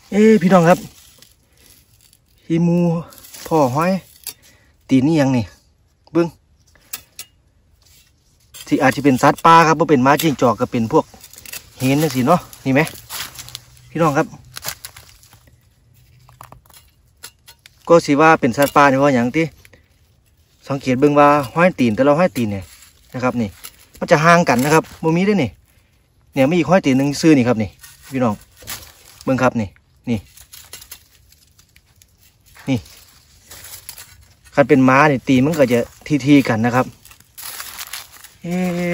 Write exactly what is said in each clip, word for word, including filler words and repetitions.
เอ้พี่น้องครับพี่มูพ่อห้อยตีนี่ยังนี่เบิ้งที่อาจจะเป็นสัตว์ป่าครับว่าเป็นม้าจิ้งจอกก็เป็นพวกเห็นนั่นสิเนาะนี่ไหมพี่น้องครับก็สิว่าเป็นสัตว์ป่าเนี่ยว่าอย่างที่สังเกตเบิ้งว่าห้อยตีนแต่เราห้อยตีนเนี่ยนะครับนี่มันจะห่างกันนะครับโมมีด้วยนี่เนี่ยไม่อีกห้อยตีนหนึ่งซื้อนี่ครับนี่พี่น้องเบิ้งครับนี่นี่นี่คันเป็นม้าเนี่ยตีมันก็จะทีๆกันนะครับเอ๊ะ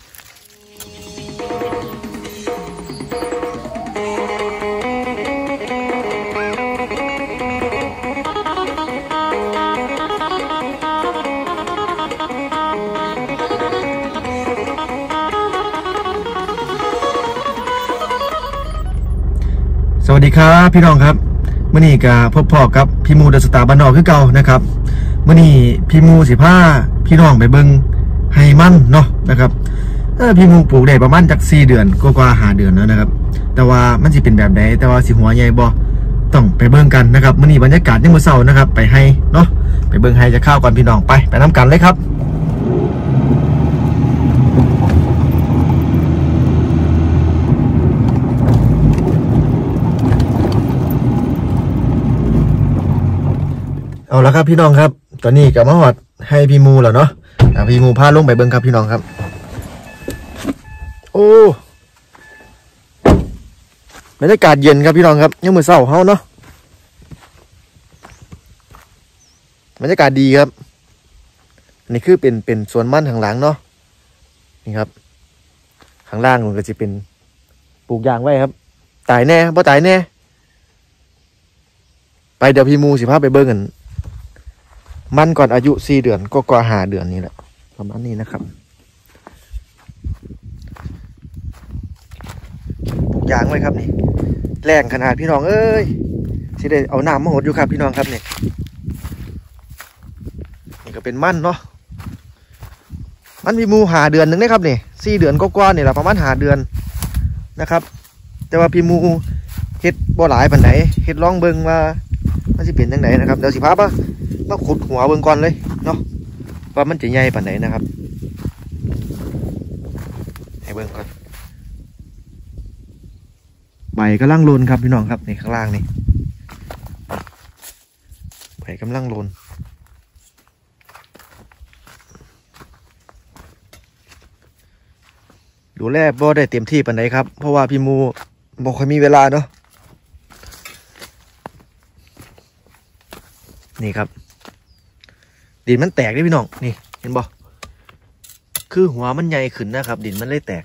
สวัสดีครับพี่น้องครับเมื่อนี้กับพบพ่อกับพี่มูเดอะสตาร์บ้านนอกคือเก่านะครับเมื่อนี้พี่มูสิผ้าพี่น้องไปเบิ้งไฮมันเนาะนะครับเออพี่มูปลูกได้ประมาณจากสี่เดือนก็กว่าหาเดือนแล้วนะครับแต่ว่ามันสิเป็นแบบไหนแต่ว่าสิหัวใหญ่บ่ต้องไปเบิ้งกันนะครับเมื่อนี้บรรยากาศยังมื้อเช้านะครับไปให้เนาะไปเบิ้งให้จะข้าวก่อนพี่น้องไปไปน้ำกันเลยครับเอาละครับพี่น้องครับตอนนี้กับมาหอดให้พี่มูแล้วเนาะพี่มูพาลงไปเบิ้งครับพี่น้องครับโอ้บรรยากาศเย็นครับพี่น้องครับยังมือเศร้าเฮาเนาะบรรยากาศดีครับนี่คือเป็นเป็นสวนมันข้างหลังเนาะนี่ครับข้างล่างมันก็จะเป็นปลูกยางไว้ครับตายแน่บ่ตายแน่ไปเดี๋ยวพี่มูสิพาไปเบิ้งกันมันก่อนอายุสี่เดือนก็กว่าห้าเดือนนี่แหละประมาณนี้นะครับปลูกยางไว้ครับนี่แรงขนาดพี่น้องเอ้ยที่ได้เอาน้ำมาหดอยู่ครับพี่น้องครับนี่นี่ก็เป็นมันเนาะมันมีมูหาเดือนหนึ่งนะครับนี่สี่เดือนก็กว่านี่แหละประมาณหาเดือนนะครับแต่ว่าพี่มูเฮ็ดบ่หลายปานไหนเฮ็ดลองเบิ่งว่ามันจะเป็นยังไงนะครับเดี๋ยวสิพาป่ะมาขุดหัวเบิ่งก่อนเลยเนาะว่ามันจะใหญ่ปานไหนนะครับให้เบิ่งก่อนใบกำลังโลนครับพี่น้องครับในข้างล่างนี่ใบกำลังโลนดูแลบ่ได้เต็มที่ปานไหนครับเพราะว่าพี่มูบ่ค่อยมีเวลาเนาะนี่ครับดินมันแตกได้พี่น้องนี่เห็นบ่คือหัวมันใหญ่ขึ้นนะครับดินมันเลยแตก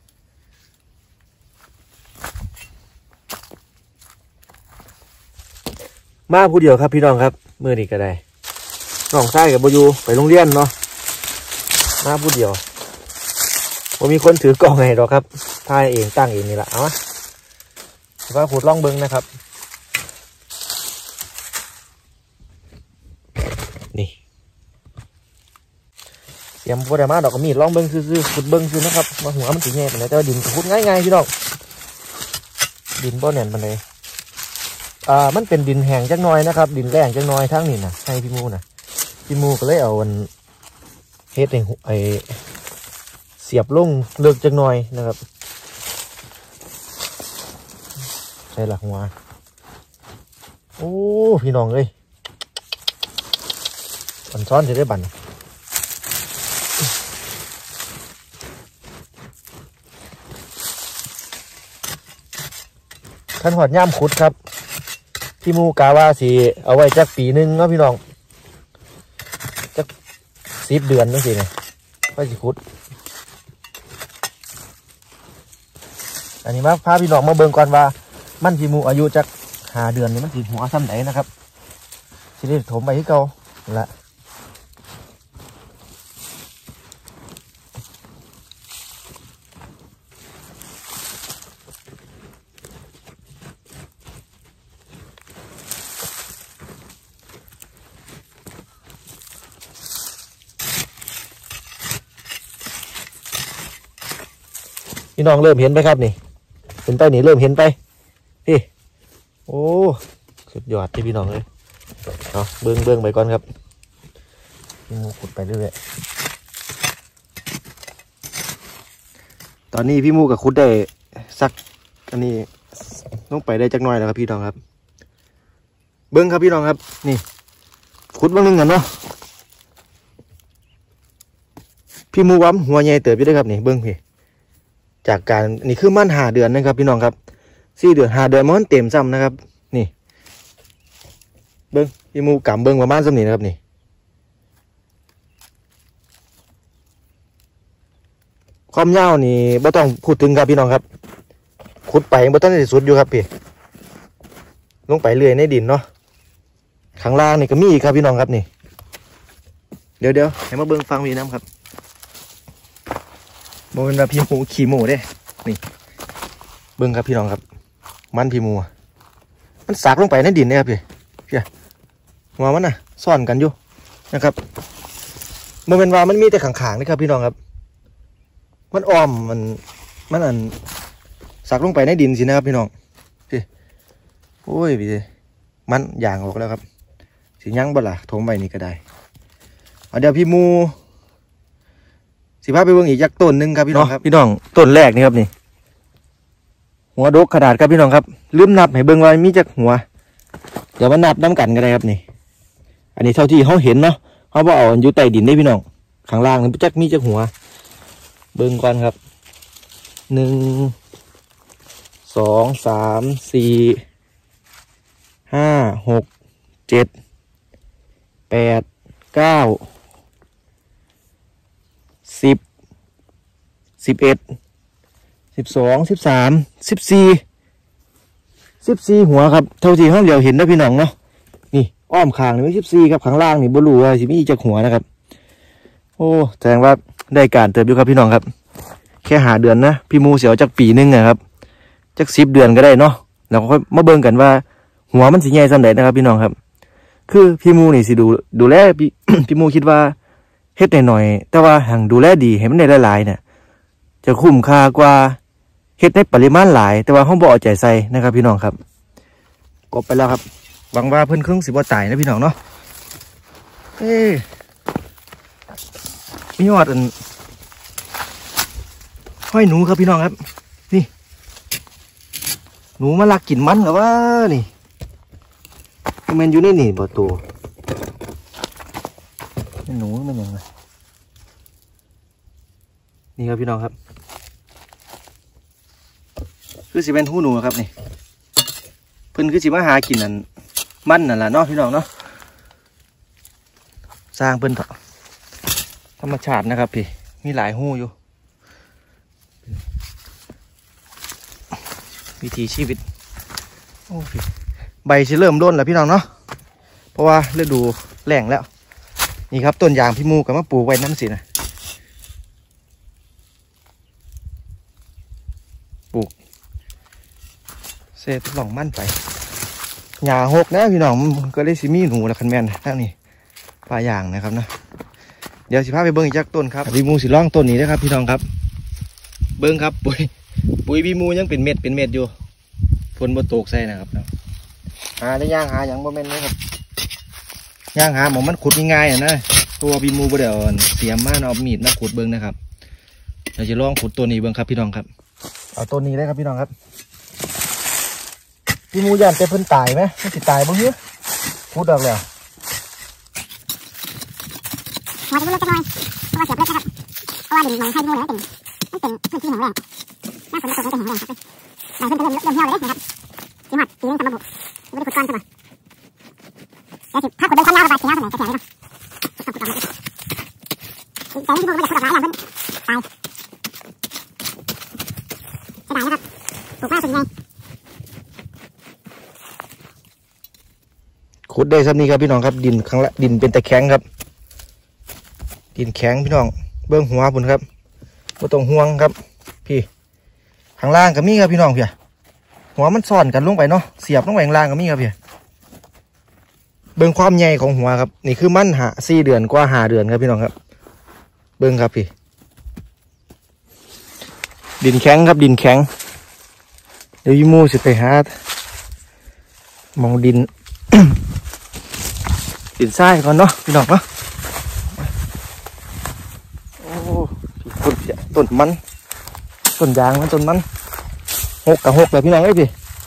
มาผู้เดียวครับพี่น้องครับมือนี้ก็ได้น้องชายกับโบยูไปโรงเรียนเนาะมาผู้เดียวผมมีคนถือกล่องไงหรอกครับถ่ายเองตั้งเองนี่แหละเอาวะว่าขุดล่องเบิ้งนะครับนี่เตรียมพวกเดมาดอกกระมีดล่องเบิ้งซื้อๆขุดเบิ้งซื้อนะครับมาหัวมันถึงแง่ไปไหนแต่ว่าดินขุดง่ายๆพี่น้องดินบ่แน่นไปไหนอ่ามันเป็นดินแห้งจังน้อยนะครับดินแรงจังน้อยทั้งนี่นะให้พี่มูนะพี่มูก็เลยเอาวันเฮ็ดไอ้เสียบลงเลือกจังน้อยนะครับใช่หลักหัวโอ้พี่น้องเอ้ยบันซ้อนจะได้บันท่านหอดย่ามขุดครับพี่มูกาว่าสีเอาไว้จักปีนึงเนาะพี่น้องจักสิบเดือนนั่นสิเนี่ยไว้สิขุดอันนี้มาพาพี่น้องมาเบิ่งก่อนว่ามันพี่มูอายุจักหาเดือนนี่มันสีหัวซ้ำไหนนะครับสิได้ถมไปที่เก่าละพี่น้องเริ่มเห็นไหมครับนี่เห็นไปนี่เริ่มเห็นไปพี่โอ้สุดยอดที่พี่น้องเลยเนาะเบิ้งเบิ้งไปก่อนครับพี่มูขุดไปเรื่อยตอนนี้พี่มูกับขุดได้สักอันนี้ต้องไปได้จักหน่อยแล้วครับพี่น้องครับเบิ้งครับพี่น้องครับนี่ขุดบ้างนึงกันเนาะพี่มูวั้มหัวใหญ่เติบอยู่ได้ครับนี่เบิ้งพี่จากการนี่คือมั่นหาเดือนนะครับพี่น้องครับสี่เดือนหาเดือนมันเต็มซ้ำนะครับนี่เบิ้งพี่มูกำเบิ้งประมาณซ้ำนี่นะครับนี่ความยาวนี่ไม่ต้องพูดถึงครับพี่น้องครับขุดไปไม่ต้องได้สุดอยู่ครับพี่ลงไปเรื่อยในดินเนาะข้างล่างนี่ก็มีอีกครับพี่น้องครับนี่เดี๋ยวเดี๋ยวให้มาเบิ้งฟังพี่น้ำครับโมเป็นแบบพี่มูขี่หมูเด้นี่เบิ้งครับพี่น้องครับมันพี่มูมันสากลงไปในดินเนี่ยครับพี่พี่หัวมันน่ะซ่อนกันอยู่นะครับโมเป็นว่ามันมีแต่ขางๆนี่ครับพี่น้องครับมันอ้อมมันมันอันสักลงไปในดินสินะครับพี่น้องพี่โอ้ยพี่มันอย่างออกแล้วครับสิยั่งบ่ล่ะถมไปนี่ก็ได้เอาเดี๋ยวพี่มูสิพาไปเบิ่งอีกยักษ์ต้นหนึ่งครับพี่น้องครับพี่น้องต้นแรกนี่ครับนี่หัวดกขนาดครับพี่น้องครับลืมนับให้เบิ่งว่ามีจักหัวเดี๋ยวมานับน้ำกันก็ได้ครับนี่อันนี้เท่าที่เขาเห็นเนาะเขาบอกเอาอยู่ใต้ดินได้พี่น้องข้างล่างนี่จักมีจักหัวเบิ่งก่อนครับหนึ่งสองสามสี่ห้าหกเจ็ดแปดเก้าสิบสิบเอ็ดสิบสองสิบสามสิบสี่สิบสี่หัวครับเท่าที่ห้องเดียวเห็นนะพี่น้องเนาะนี่อ้อมคางนี่ไม่สิบสี่ครับข้างล่างนี่บลูว่าสิมีจักหัวนะครับโอ้แสดงว่าได้การเติบอยู่ครับพี่น้องครับแค่หาเดือนนะพี่มูเสียวจากปีนึงนะครับจากสิบเดือนก็ได้เนาะแล้วค่อยมาเบิ่งกันว่าหัวมันสิใหญ่สันใดนะครับพี่น้องครับคือพี่มูนี่สิดูดูแลพี่ พี่มูคิดว่าเฮ็ดหน่อยๆแต่ว่าหังดูแลดีให้มันได้หลายๆเนี่ยจะคุ้มค่ากว่าเฮ็ดในปริมาณหลายแต่ว่าห้องบ่เอาใจใส่นะครับพี่น้องครับกบไปแล้วครับหวังว่าเพิ่นครึ่งสิบ่ตายนะพี่น้องเนาะเอ้มียอดอันห้อยหนูครับพี่น้องครับนี่หนูมาลักกินมันหรือว่านี่มันอยู่ในนี่บ่ตัวหนูมันยังไงนี่ครับพี่น้องครับคือสิเป็นหูหนูครับนี่เพิ่นคือสิมาหากินนั่นมันนั่นแหละเนาะพี่น้องเนาะสร้างเพิ่นเถอะธรรมชาตินะครับพี่มีหลายหูอยู่วิถีชีวิตโอ้พี่ใบจะเริ่มร่นแล้วพี่น้องเนาะเพราะว่าฤดูแล้งแล้วนี่ครับต้นยางพี่มูกับมะปลูกไว้น้ำสินะปลูกเศษหล่องมั่นไปหญ้าหกนะพี่น้องก็เลยสิมีหนูแล้วคันแมนทั้งนี้ปลายางนะครับนะเดี๋ยวสิพาไปเบิ้งอีกจักต้นครับพี่มูสิล่องต้นนี้นะครับพี่น้องครับเบิ้งครับปุ๋ยปุ๋ยพี่มูยังเป็นเม็ดเป็นเม็ดอยู่ฝนบนตกใส่นะครับหาได้ย่างหาอย่างบ่แม่นเลยครับย่างหาหมอมันขุดง่ายๆนะตัวพี่มูบ่ได้อ่อนเสียมมาเอามีดมาขุดเบิ้งนะครับเดี๋ยวจะลองขุดตัวนี้เบิ้งครับพี่น้องครับเอาตัวนี้ได้ครับพี่น้องครับพี่มูย่านจะเพิ่นตายไหมไม่สิตายบ่เฮ้ยขุดออกแล้วมาจะเลิกกันหน่อยเพราะว่าเสียบเลิกครับเพราะว่าดินมันให้พี่มูเลยไม่เป็นไม่เป็นพื้นที่ของแรงน่าสนใจไม่เป็นของแรงครับแต่เพิ่นจะเริ่มเริ่มเหี่ยวเลยนะครับที่หัดปีนึงสำหรับบุกไม่ได้ขุดก้อนใช่ไหมแต่สิถ้าขุดเป็นก้อนยาวไปสิยาวเท่าไหร่ก็แข็งเลยเนาะแต่ที่พวกมันจะขุดออกหลายอย่างเพิ่นตายจะได้นะครับปลูกมาสุดไงขุดได้สักนี้ครับพี่น้องครับดินข้างละดินเป็นตะแข็งครับดินแข็งพี่น้องเบื้องหัวปุ่นครับไม่ต้องห่วงครับพี่ข้างล่างก็มีครับพี่น้องพี่หัวมันซ่อนกันลงไปเนาะเสียบลงไปข้างล่างก็มีครับพี่เบื้องความใหญ่ของหัวครับนี่คือมันหาสี่เดือนกว่าหาเดือนครับพี่น้องครับเบื้องครับพี่ดินแข็งครับดินแข็งเดี๋ยวยูมูสิไปหามองดิน ดินทรายก่อนเนาะพี่น้องเนาะโอ้ต้นต้นมันต้นยางมันต้นมันหกกับหกเลยพี่น้องเอ้ยพี่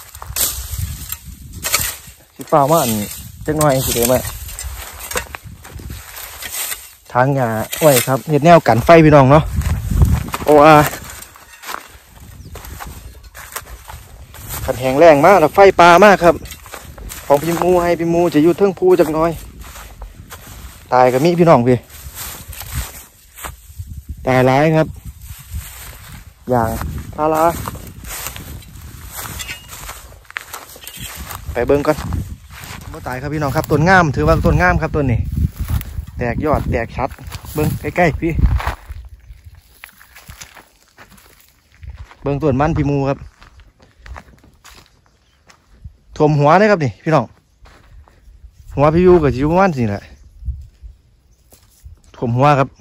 สิเปล่ามาอันจักหน่อยสิเดี๋ยวมาทางหญ้าไว้ครับเห็ดแนวกันไฟพี่น้องเนาะโอ้อาขันแหงแรงมากแล้วไฟปลามากครับของพี่มูให้พี่มูจะอยู่เทิงภูจักหน่อยตายกับมีพี่น้องพี่ตายร้ายครับอย่างพาราไปเบิ้งก่อนบ่ตายครับพี่น้องครับต้นงามถือว่าต้นงามครับต้นนี้แตกยอดแตกชัดเบิ้งใกล้ๆพี่เบิ้งต้นมันพี่มูครับถ่วมหัวนะครับนี่พี่น้องหัวพี่ยูกับจิวมันสิแหละถ่วมหัวครับ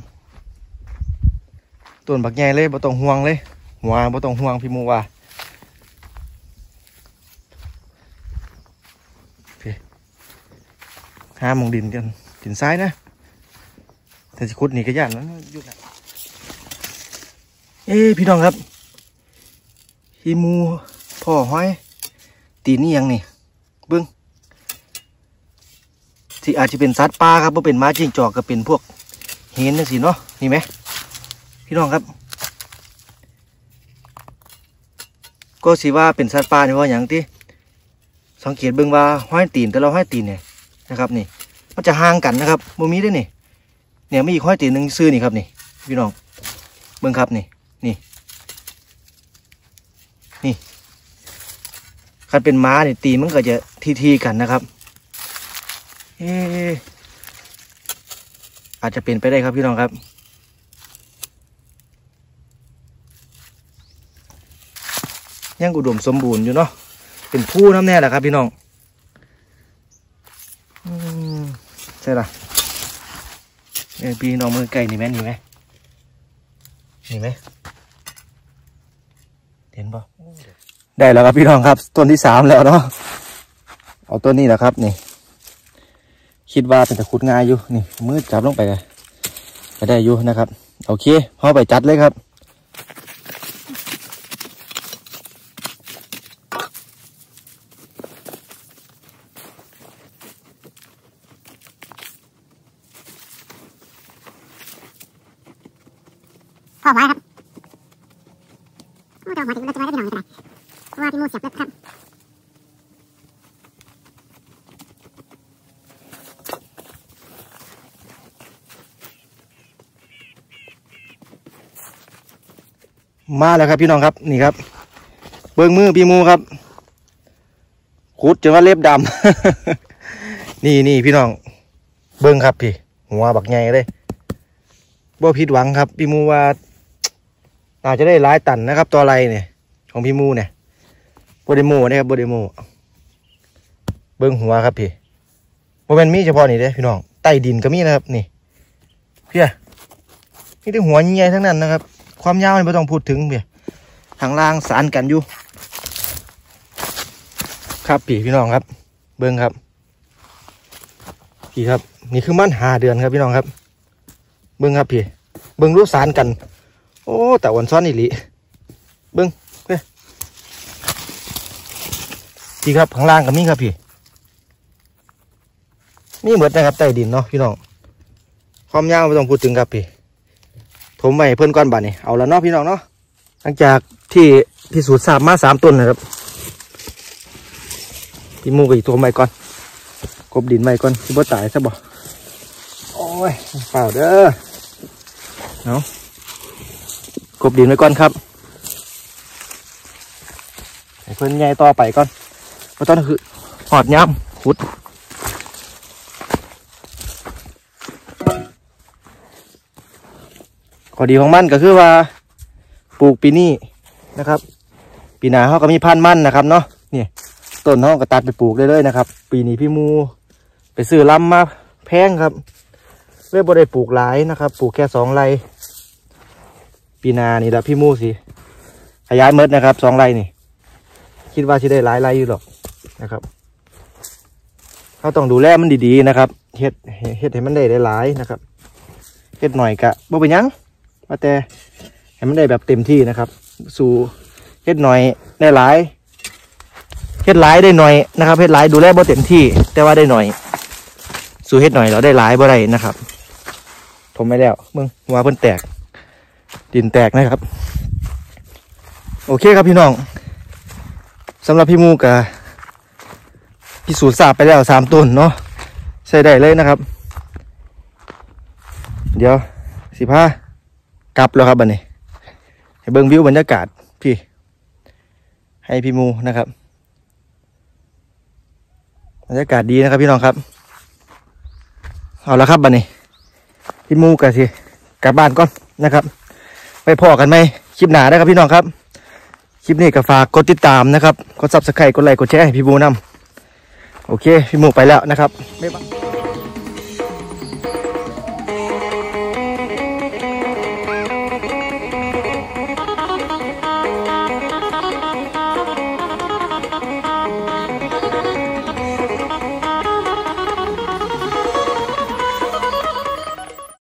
ต้นบักใหญ่เลยบ่ต้องห่วงเลยหัวบ่ต้องห่วงพี่มูว่าห้ามองดินกันดินซ้ายนะแต่สิขุดนี่ก็ยากนั้นยุดนะเอ้พี่น้องครับพี่มูพ่อห้อยตีนี่ยังนี่เบิ้งที่อาจจะเป็นสัตว์ป่าครับเพราะเป็นม้าจิ้งจอกก็เป็นพวกเห็นนั่นสิเนาะนี่ไหมพี่น้องครับก็สิว่าเป็นสัตว์ป่าเนี่ยว่าอย่างที่สังเกตเบิ้งว่าห้อยตีนแต่เราห้อยตีนเนี่ยนะครับนี่มันจะห่างกันนะครับโมมีด้วยนี่เนี่ยไม่อีกห้อยตีนหนึ่งซื้อนี่ครับนี่พี่น้องเบิ้งครับนี่นี่นี่คันเป็นม้าเนี่ยตีมันก็จะทีๆกันนะครับเอออาจจะเป็นไปได้ครับพี่น้องครับยังอุดมสมบูรณ์อยู่เนาะเป็นผู้น้ำแน่แหละครับพี่น้องใช่ละเออพี่น้องมือไก่นี่ไหมนี่ไหมนี่ไหมเห็นปะได้แล้วครับพี่น้องครับต้นที่สามแล้วเนาะเอาต้นนี้แหละครับนี่คิดว่าเป็นตะขุดง่ายอยู่นี่มือจับลงไปเลยก็ได้อยู่นะครับโอเคพอไปจัดเลยครับพ่อไว้ครับโอ้เจ้าหัวถึงเราจะไว้ได้พี่น้องจะได้เพราะว่าพี่มูเสียบเล็บครับมาแล้วครับพี่น้องครับนี่ครับเบิ้งมือพี่มูครับขุดจนว่าเล็บดำ นี่นี่พี่น้องเบิ้งครับพี่หัวบักใหญ่เลยบ่ผิดหวังครับพี่มูว่าอาจจะได้หลายตันนะครับตัวอะไรเนี่ยของพี่มูเนี่ยโบเดโมนะครับโบเดโมเบิ้งหัวครับพี่โมเป็นมีเฉพาะนี่เด้พี่น้องใต้ดินก็มีนะครับนี่เพี่ยนี่ที่หัวใหญ่ทั้งนั้นนะครับความยาวไม่ต้องพูดถึงเพี่ยทางล่างสารกันอยู่ครับพี่พี่น้องครับเบิ้งครับพี่ครับนี่คือมันหาเดือนครับพี่น้องครับเบิ้งครับพี่เบิ้งรู้สารกันโอ้แต่วันซ้อนอีหลีเบิ้งเฮ้ยพี่ครับข้างล่างกับนี่ครับพี่นี่เหมือนนะครับใต้ดินเนาะพี่น้องความยาวไม่ต้องพูดถึงครับพี่ถมไปเพิ่นก้อนบาทนี่เอาแล้วเนาะพี่น้องเนาะหลังจากที่พิสูจน์ทราบมาสามต้นนะครับพี่มูกับอีกตัวใหม่ก่อนกบดินใหม่ก่อนที่บ่ตายซะบ่โอ้ยเปล่าเด้อเนาะกบดินไว้ก่อนครับให้เพิ่นใหญ่ต่อไปก่อนเพราะตอนนี้คือหอดย้ำขุดข้อดีของมันก็คือว่าปลูกปีนี้นะครับปีหน้าเขาก็มีพันธุ์มันนะครับเนาะนี่ต้นเขาก็ตัดไปปลูกได้เลยนะครับปีนี้พี่มูไปซื้อลำมาแพงครับเลยบ่ได้ปลูกหลายนะครับปลูกแค่สองไร่ปีหน้านี่แหละพี่มูสิขยายเมดนะครับสองไร่นี่คิดว่าจะได้หลายไร่อยู่หรอกนะครับเขาต้องดูแลมันดีๆนะครับเฮ็ดเฮ็ดให้มันได้หลายๆนะครับเฮ็ดหน่อยกะบ่เป็นหยังว่าแต่ให้มันได้แบบเต็มที่นะครับสู่เฮ็ดหน่อยได้หลายเฮ็ดหลายได้หน่อยนะครับเฮ็ดหลายดูแลบ่เต็มที่แต่ว่าได้หน่อยสู่เฮ็ดหน่อยเราได้หลายบ่ได้นะครับผมไม่แล้วมึงหัวเพิ่นแตกดินแตกนะครับโอเคครับพี่น้องสำหรับพี่มูกะพิสูจน์ทราบไปแล้วสามต้นเนาะใช้ได้เลยนะครับเดี๋ยวสิบห้ากลับแล้วครับบัดนี้ให้เบิ่งวิวบรรยากาศพี่ให้พี่มูนะครับบรรยากาศดีนะครับพี่น้องครับเอาละครับบัดนี้พี่มูกะสิกลับบ้านก่อนนะครับไปพอกันไหมคลิปหน้าได้ครับพี่น้องครับคลิปนี้ก็ฝากกดติดตามนะครับกดซับสไครต์กดไลค์กดแชร์ให้พี่มูนำโอเคพี่มูไปแล้วนะครับบ๊ายบาย